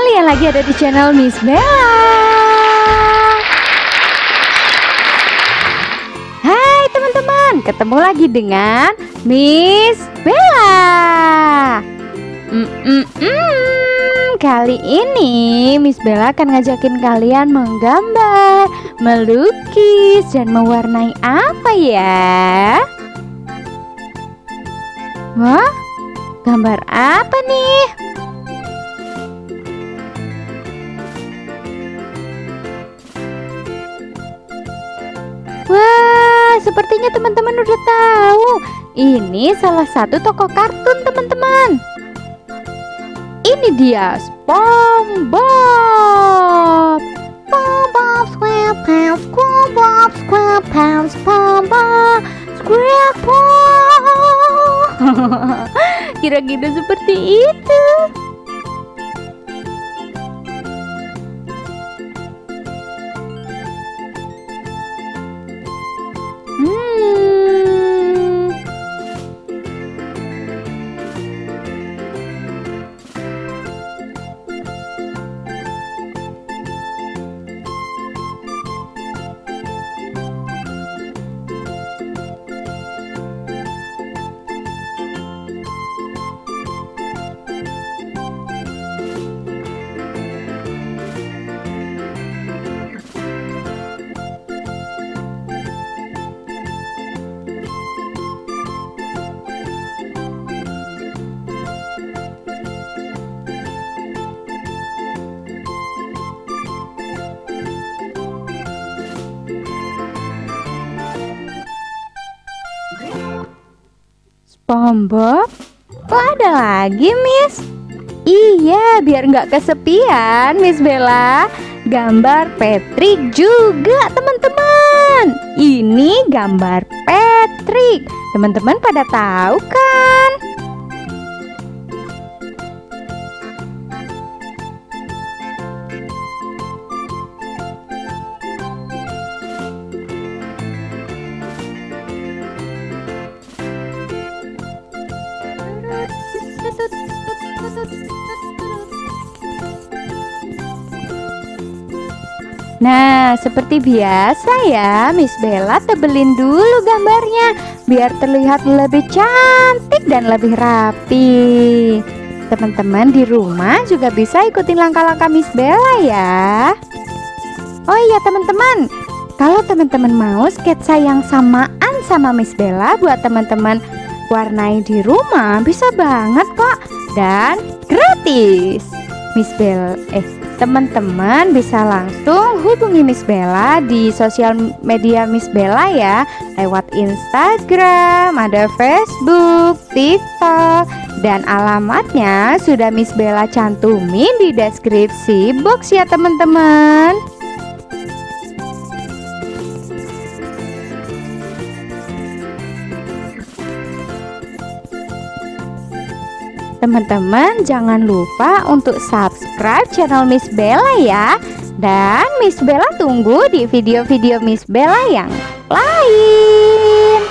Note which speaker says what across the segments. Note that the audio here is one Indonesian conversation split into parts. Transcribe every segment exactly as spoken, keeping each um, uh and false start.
Speaker 1: Kalian lagi ada di channel Miss Bella. Hai teman-teman, ketemu lagi dengan Miss Bella. Mm-mm-mm. Kali ini Miss Bella akan ngajakin kalian menggambar, melukis, dan mewarnai apa ya? Wah, gambar apa nih? Wah, sepertinya teman-teman udah tahu. Ini salah satu toko kartun, teman-teman. Ini dia SpongeBob. SpongeBob SquarePants, SpongeBob SquarePants, SpongeBob SquarePants. Kira-kira seperti itu. Hmm. SpongeBob? Kok ada lagi, Miss? Iya, biar nggak kesepian, Miss Bella gambar Patrick juga, teman-teman. Ini gambar Patrick. Teman-teman pada tahu kan? Nah, seperti biasa ya, Miss Bella tebelin dulu gambarnya biar terlihat lebih cantik dan lebih rapi. Teman-teman di rumah juga bisa ikutin langkah-langkah Miss Bella ya. Oh iya teman-teman, kalau teman-teman mau sketsa yang samaan sama Miss Bella buat teman-teman warnai di rumah, bisa banget kok, dan gratis. Miss Bella, eh teman-teman bisa langsung hubungi Miss Bella di sosial media Miss Bella ya, lewat Instagram, ada Facebook, TikTok, dan alamatnya sudah Miss Bella cantumin di deskripsi box ya teman-teman. Teman-teman jangan lupa untuk subscribe channel Miss Bella ya. Dan Miss Bella tunggu di video-video Miss Bella yang lain.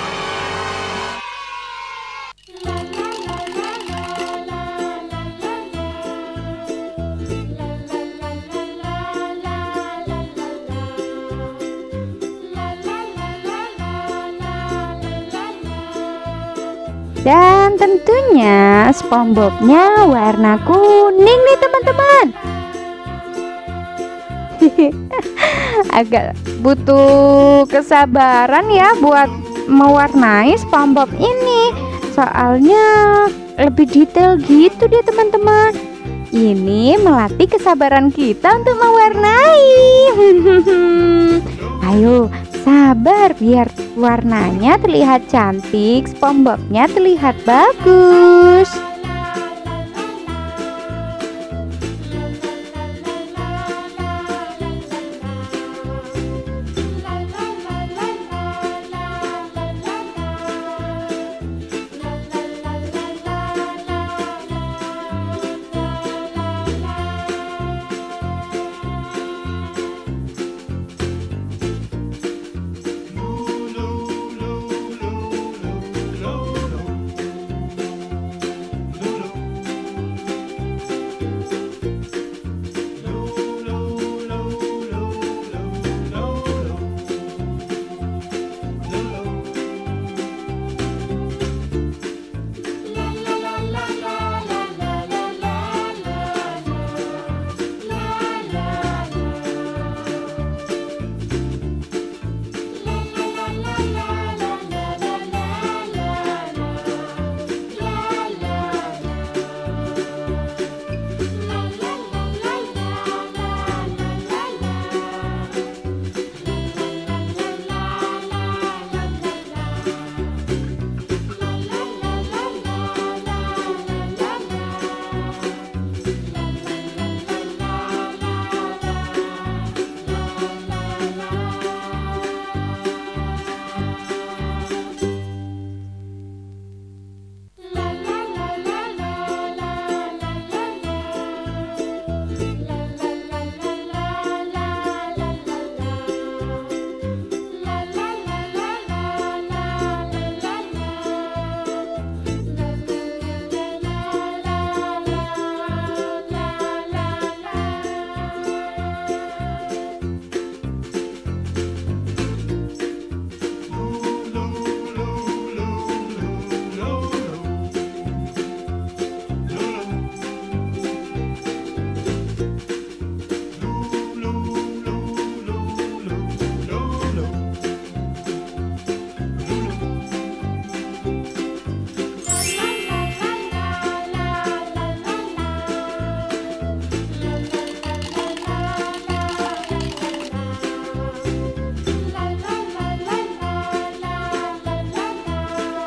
Speaker 1: Dan tentunya SpongeBob-nya warna kuning nih teman-teman. Agak butuh kesabaran ya buat mewarnai SpongeBob ini, soalnya lebih detail gitu deh teman-teman. Ini melatih kesabaran kita untuk mewarnai. Ayo sabar biar warnanya terlihat cantik, SpongeBob-nya terlihat bagus.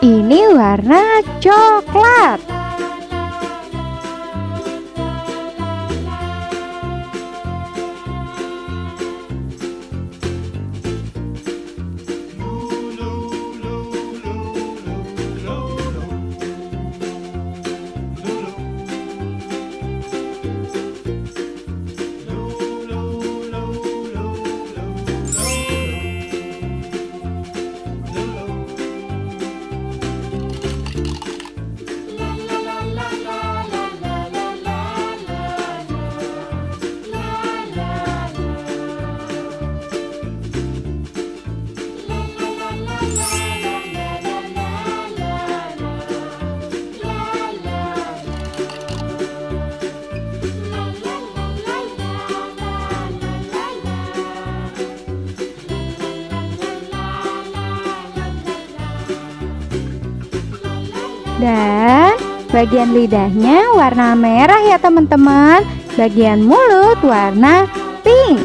Speaker 1: Ini warna coklat. Dan bagian lidahnya warna merah ya teman-teman. Bagian mulut warna pink.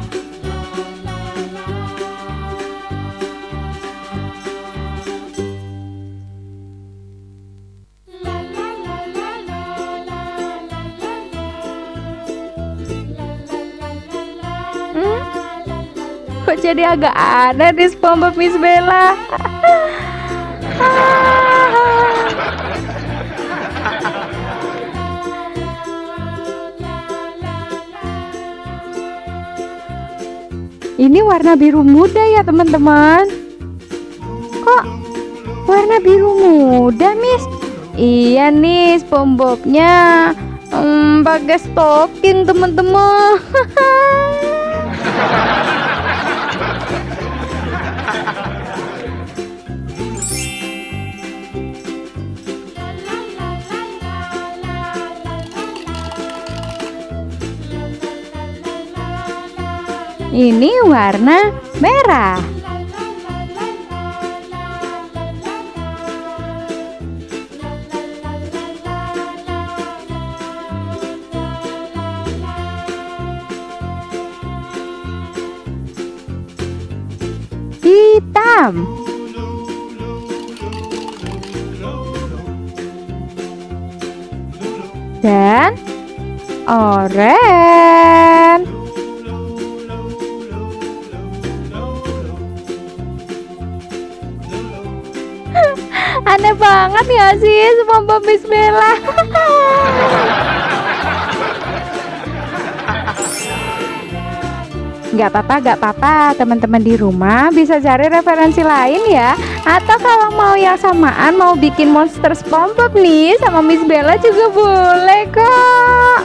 Speaker 1: Hmm? Kok jadi agak aneh di SpongeBob Miss Bella? Ini warna biru muda ya teman-teman. Kok warna biru muda, Miss? Iya nih, SpongeBob-nya hmm, pakai stocking teman-teman. Ini warna merah. Hitam. Dan oranye. Aneh banget ya sih SpongeBob Miss Bella. Gak apa-apa, gak apa-apa. Teman-teman di rumah bisa cari referensi lain ya. Atau kalau mau yang samaan, mau bikin monster SpongeBob nih sama Miss Bella juga boleh kok.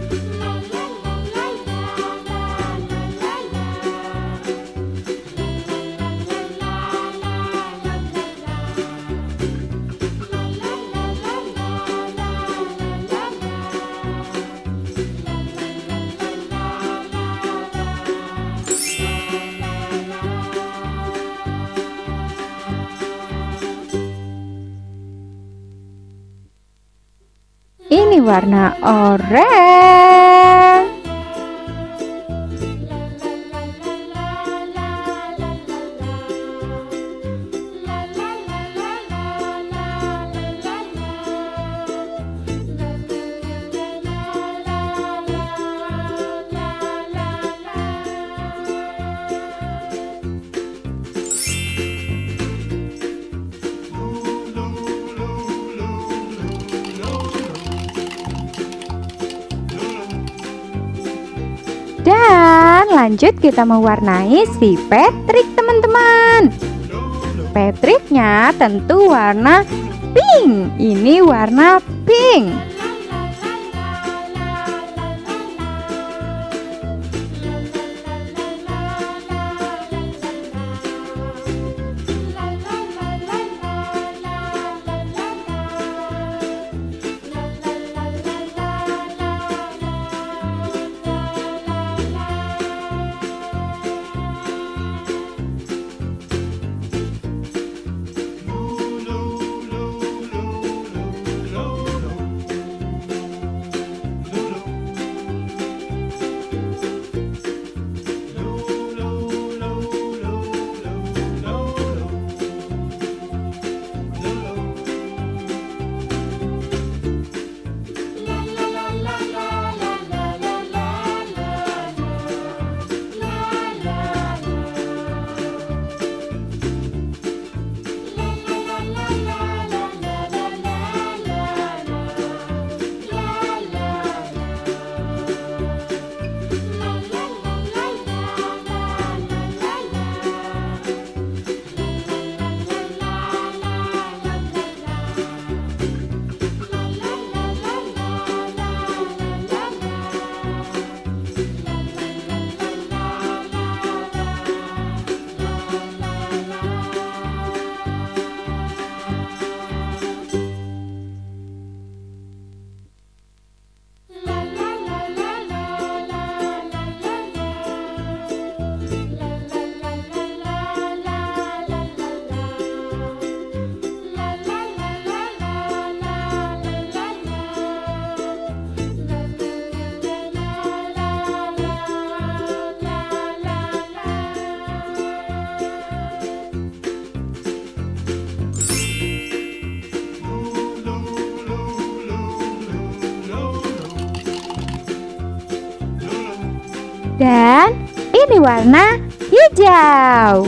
Speaker 1: Ini warna oranye. Dan lanjut kita mewarnai si Patrick teman-teman. Patricknya tentu warna pink. Ini warna pink. Dan ini warna hijau.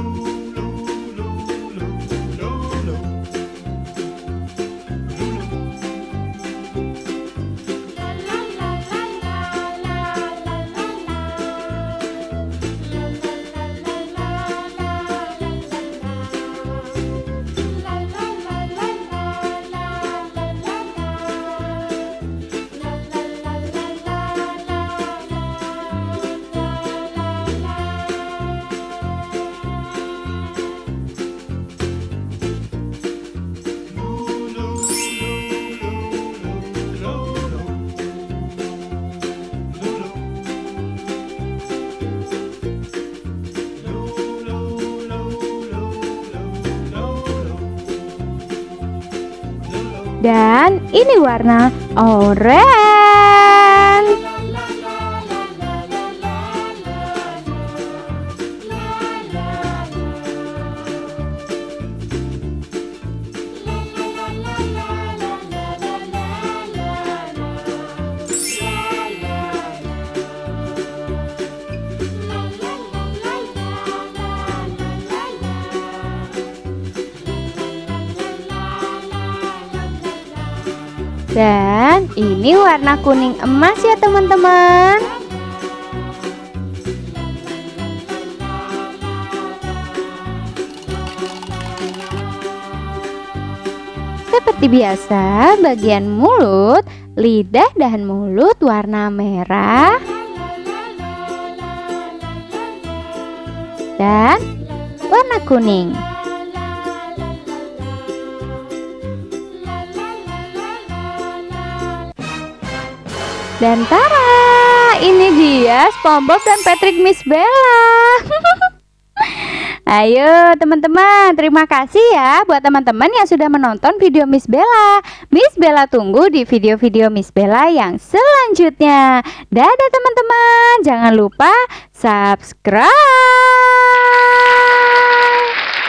Speaker 1: Dan ini warna oranye. Dan ini warna kuning emas ya teman-teman. Seperti biasa, bagian mulut, lidah dan mulut warna merah. Dan warna kuning. Dan tara, ini dia SpongeBob dan Patrick Miss Bella. Ayo teman-teman, terima kasih ya buat teman-teman yang sudah menonton video Miss Bella. Miss Bella tunggu di video-video Miss Bella yang selanjutnya. Dadah teman-teman, jangan lupa subscribe.